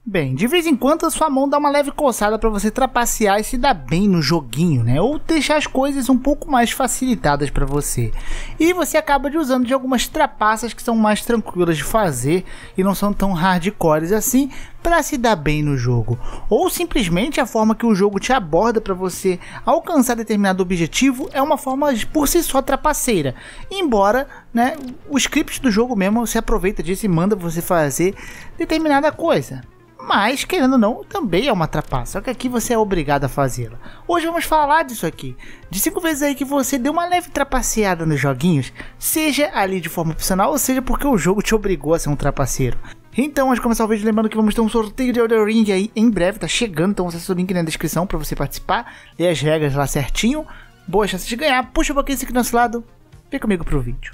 Bem, de vez em quando a sua mão dá uma leve coçada para você trapacear e se dar bem no joguinho, né? Ou deixar as coisas um pouco mais facilitadas para você. E você acaba usando de algumas trapaças que são mais tranquilas de fazer e não são tão hardcores assim para se dar bem no jogo. Ou simplesmente a forma que o jogo te aborda para você alcançar determinado objetivo é uma forma por si só trapaceira. Embora, né, o script do jogo mesmo se aproveita disso e manda você fazer determinada coisa. Mas, querendo ou não, também é uma trapaça, só que aqui você é obrigado a fazê-la. Hoje vamos falar disso aqui, de 5 vezes aí que você deu uma leve trapaceada nos joguinhos, seja ali de forma opcional, ou seja porque o jogo te obrigou a ser um trapaceiro. Então, antes de começar o vídeo, lembrando que vamos ter um sorteio de Elden Ring aí em breve, tá chegando, então acesse o link na descrição para você participar, lê as regras lá certinho, boa chance de ganhar, puxa um pouquinho aqui do nosso lado, vem comigo pro vídeo.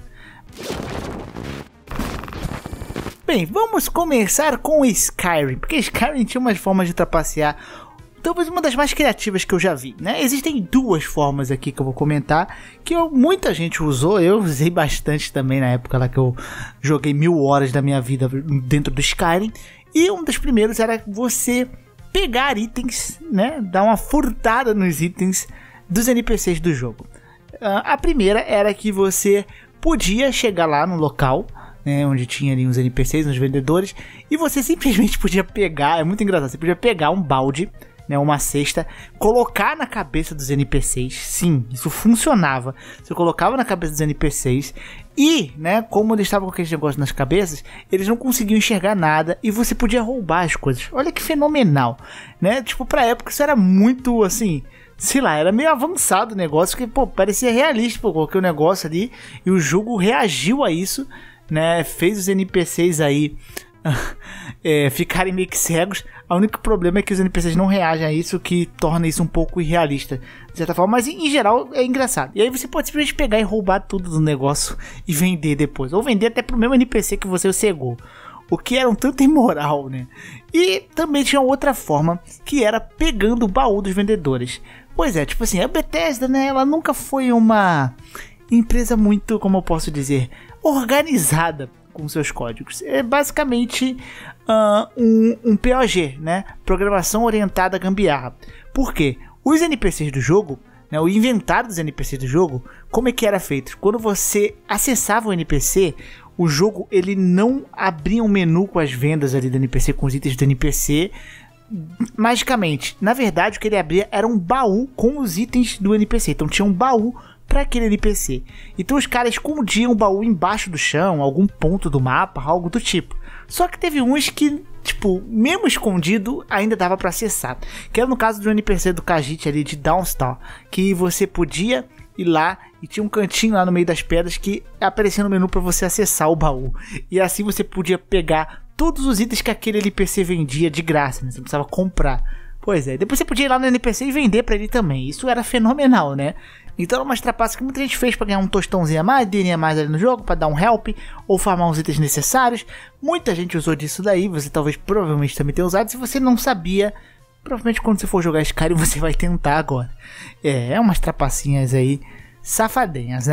Bem, vamos começar com Skyrim, porque Skyrim tinha umas formas de trapacear, talvez uma das mais criativas que eu já vi, né? Existem duas formas aqui que eu vou comentar, que muita gente usou, eu usei bastante também na época lá que eu joguei 1000 horas da minha vida dentro do Skyrim, e um dos primeiros era você pegar itens, né? Dar uma furtada nos itens dos NPCs do jogo. A primeira era que você podia chegar lá no local, onde tinha ali uns NPCs, uns vendedores, e você simplesmente podia pegar, é muito engraçado, você podia pegar um balde, uma cesta, colocar na cabeça dos NPCs, sim, isso funcionava, você colocava na cabeça dos NPCs, e, como eles estavam com aqueles negócios nas cabeças, eles não conseguiam enxergar nada, e você podia roubar as coisas, olha que fenomenal, tipo, pra época isso era muito, assim, sei lá, era meio avançado o negócio, que, pô, parecia realista, pô, coloquei o negócio ali, e o jogo reagiu a isso, fez os NPCs aí ficarem meio que cegos. O único problema é que os NPCs não reagem a isso, que torna isso um pouco irrealista, de certa forma, mas em geral é engraçado. E aí você pode simplesmente pegar e roubar tudo do negócio e vender depois, ou vender até pro mesmo NPC que você cegou, o que era um tanto imoral, né? E também tinha outra forma, que era pegando o baú dos vendedores. Pois é, tipo assim, a Bethesda, ela nunca foi uma empresa muito, como eu posso dizer, organizada com seus códigos. É basicamente um POG, Programação Orientada a Gambiarra. Por quê? Os NPCs do jogo, o inventário dos NPCs do jogo, como é que era feito? Quando você acessava o NPC, o jogo ele não abria um menu com as vendas ali do NPC, com os itens do NPC, magicamente. Na verdade, o que ele abria era um baú com os itens do NPC. Então tinha um baú para aquele NPC. Então os caras escondiam o baú embaixo do chão, algum ponto do mapa, algo do tipo. Só que teve uns que, tipo, mesmo escondido, ainda dava para acessar. Que era no caso do NPC do Khajiit ali de Dawnstar, que você podia ir lá e tinha um cantinho lá no meio das pedras que aparecia no menu para você acessar o baú. E assim você podia pegar todos os itens que aquele NPC vendia de graça, você não precisava comprar. Pois é, depois você podia ir lá no NPC e vender para ele também. Isso era fenomenal, Então era uma trapaça que muita gente fez para ganhar um tostãozinho a mais, dinheirinho a mais ali no jogo, para dar um help ou farmar uns itens necessários. Muita gente usou disso daí, você provavelmente também tenha usado. Se você não sabia, provavelmente quando você for jogar Skyrim você vai tentar agora. É umas trapacinhas aí safadinhas,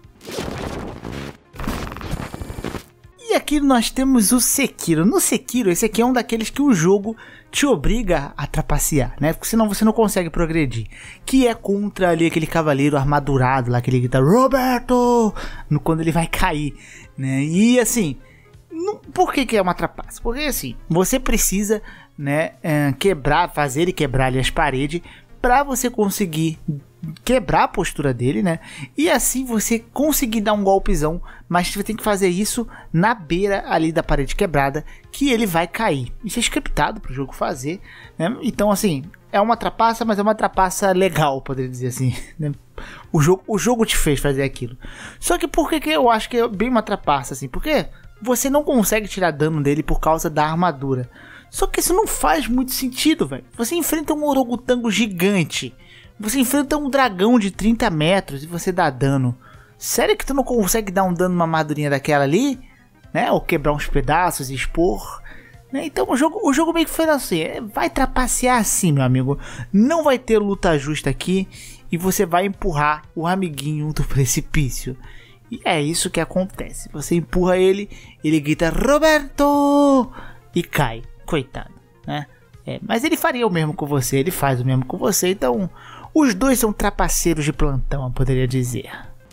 E aqui nós temos o Sekiro. No Sekiro, esse aqui é um daqueles que o jogo te obriga a trapacear, porque senão você não consegue progredir. Que é contra ali aquele cavaleiro armadurado lá, que ele grita Roberto quando ele vai cair, E assim, por que é uma trapaça? Porque assim, você precisa, fazer e quebrar ali as paredes para você conseguir quebrar a postura dele, e assim você conseguir dar um golpezão, mas você tem que fazer isso na beira ali da parede quebrada, que ele vai cair. Isso é scriptado pro jogo fazer, Então assim, é uma trapaça, mas é uma trapaça legal, poderia dizer assim, O jogo te fez fazer aquilo. Só que por que eu acho que é bem uma trapaça, assim? Porque você não consegue tirar dano dele por causa da armadura. Só que isso não faz muito sentido, velho. Você enfrenta um orangotango gigante, você enfrenta um dragão de 30 metros e você dá dano. Sério que tu não consegue dar um dano numa armadurinha daquela ali? Ou quebrar uns pedaços e expor? Então o jogo meio que foi assim, vai trapacear assim, meu amigo. Não vai ter luta justa aqui e você vai empurrar o amiguinho do precipício. E é isso que acontece. Você empurra ele, ele grita Roberto e cai. Coitado. né? Mas ele faria o mesmo com você, ele faz o mesmo com você, então os dois são trapaceiros de plantão, eu poderia dizer.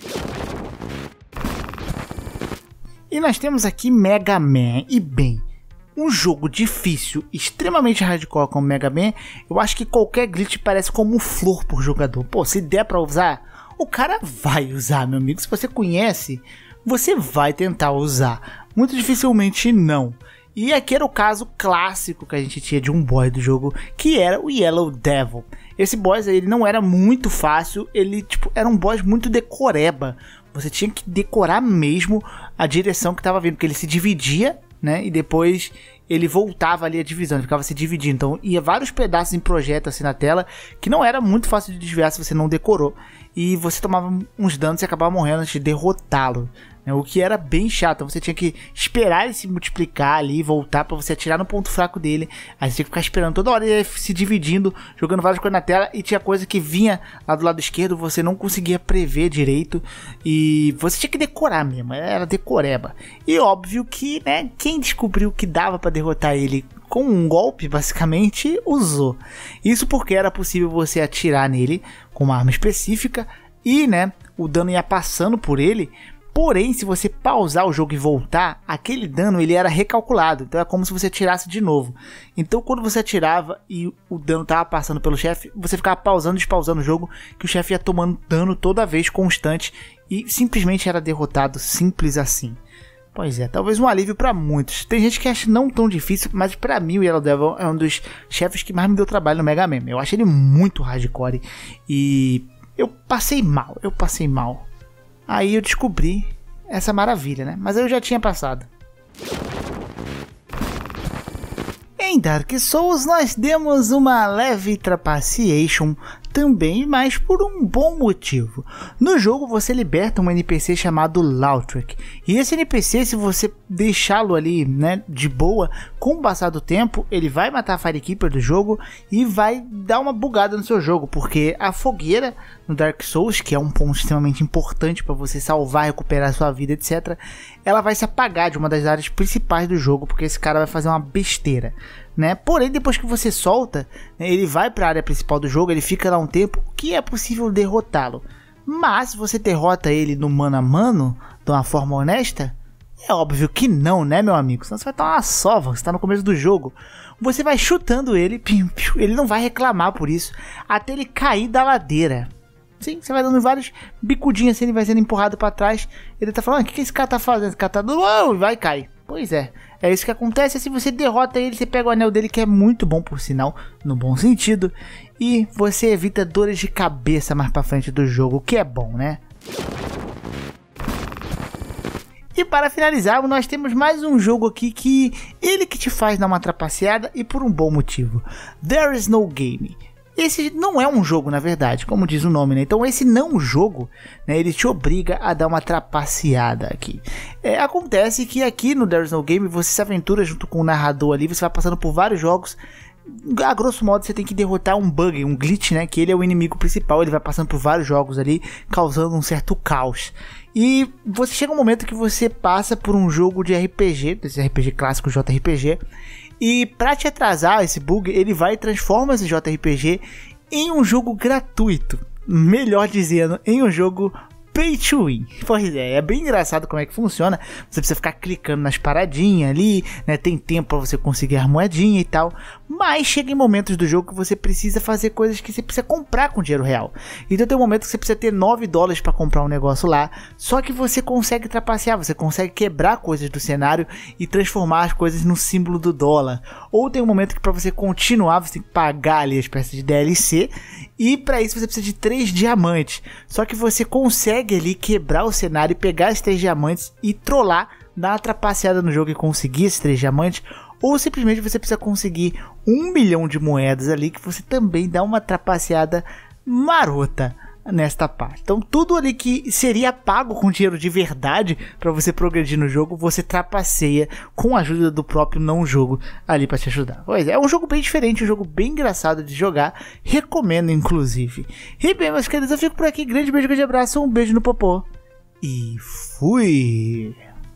E nós temos aqui Mega Man, e bem, um jogo difícil, extremamente hardcore como Mega Man, eu acho que qualquer glitch parece como flor por jogador. Pô, se der pra usar, o cara vai usar, meu amigo. Se você conhece, você vai tentar usar. Muito dificilmente não. E aqui era o caso clássico que a gente tinha de um boss do jogo, que era o Yellow Devil. Esse boss aí, ele não era muito fácil, ele tipo era um boss muito decoreba. Você tinha que decorar mesmo a direção que estava vindo, porque ele se dividia, né? E depois ele voltava ali a divisão, ele ficava se dividindo. Então ia vários pedaços em projeto assim na tela, que não era muito fácil de desviar se você não decorou. E você tomava uns danos e acabava morrendo antes de derrotá-lo, né? O que era bem chato. Você tinha que esperar ele se multiplicar ali e voltar para você atirar no ponto fraco dele. Aí você tinha que ficar esperando toda hora ele se dividindo, jogando várias coisas na tela. E tinha coisa que vinha lá do lado esquerdo, você não conseguia prever direito. E você tinha que decorar mesmo, era decoreba. E óbvio que, né, quem descobriu que dava para derrotar ele com um golpe, basicamente, usou. Isso porque era possível você atirar nele com uma arma específica e, né, o dano ia passando por ele. Porém, se você pausar o jogo e voltar, aquele dano ele era recalculado. Então é como se você atirasse de novo. Então quando você atirava e o dano estava passando pelo chefe, você ficava pausando e despausando o jogo, que o chefe ia tomando dano toda vez constante e simplesmente era derrotado, simples assim. Pois é, talvez um alívio para muitos. Tem gente que acha não tão difícil, mas para mim o Yellow Devil é um dos chefes que mais me deu trabalho no Mega Man. Eu acho ele muito hardcore e eu passei mal. Aí eu descobri essa maravilha, né? Mas eu já tinha passado. Em Dark Souls nós demos uma leve trapaceation também, mas por um bom motivo. No jogo você liberta um NPC chamado Lautrec, e esse NPC, se você deixá-lo ali, né, de boa, com o passar do tempo, ele vai matar a Firekeeper do jogo e vai dar uma bugada no seu jogo, porque a fogueira no Dark Souls, que é um ponto extremamente importante para você salvar, recuperar sua vida, etc., ela vai se apagar de uma das áreas principais do jogo, porque esse cara vai fazer uma besteira, né? Porém, depois que você solta, né, ele vai para a área principal do jogo, ele fica lá um tempo, que é possível derrotá-lo. Mas se você derrota ele no mano a mano, de uma forma honesta, é óbvio que não, né, meu amigo? Senão você vai estar uma sova, você está no começo do jogo. Você vai chutando ele, ele não vai reclamar por isso, até ele cair da ladeira. Sim, você vai dando vários bicudinhos assim, ele vai sendo empurrado para trás. Ele tá falando, o que esse cara tá fazendo? Esse cara tá dando, e vai cair. Pois é isso que acontece. Se você derrota ele, você pega o anel dele, que é muito bom por sinal, no bom sentido, e você evita dores de cabeça mais pra frente do jogo, o que é bom, né? E para finalizar, nós temos mais um jogo aqui que ele que te faz dar uma trapaceada e por um bom motivo. There is no game. Esse não é um jogo, na verdade, como diz o nome, né? Então esse não jogo, né, ele te obriga a dar uma trapaceada aqui. Acontece que aqui no There is no Game você se aventura junto com o narrador ali, você vai passando por vários jogos. A grosso modo você tem que derrotar um bug, um glitch, né? Que ele é o inimigo principal, ele vai passando por vários jogos ali, causando um certo caos. E você chega um momento que você passa por um jogo de RPG, desse RPG clássico JRPG. E pra te atrasar esse bug, ele vai e transforma esse JRPG em um jogo gratuito. Melhor dizendo, em um jogo Pay to Win. Pois é bem engraçado como é que funciona. Você precisa ficar clicando nas paradinhas ali, né? Tem tempo para você conseguir a moedinha e tal. Mas chega em momentos do jogo que você precisa fazer coisas que você precisa comprar com dinheiro real. Então tem um momento que você precisa ter $9 para comprar um negócio lá. Só que você consegue trapacear, você consegue quebrar coisas do cenário e transformar as coisas no símbolo do dólar. Ou tem um momento que para você continuar, você tem que pagar ali a espécie de DLC. E para isso você precisa de 3 diamantes. Só que você consegue ali quebrar o cenário e pegar esses 3 diamantes e trollar, dar uma trapaceada no jogo e conseguir esses 3 diamantes. Ou simplesmente você precisa conseguir 1 milhão de moedas ali, que você também dá uma trapaceada marota nesta parte. Então tudo ali que seria pago com dinheiro de verdade para você progredir no jogo, você trapaceia com a ajuda do próprio não jogo ali para te ajudar. Pois é um jogo bem diferente, um jogo bem engraçado de jogar, recomendo inclusive. E bem, meus queridos, eu fico por aqui, grande beijo, grande abraço, um beijo no popô e fui!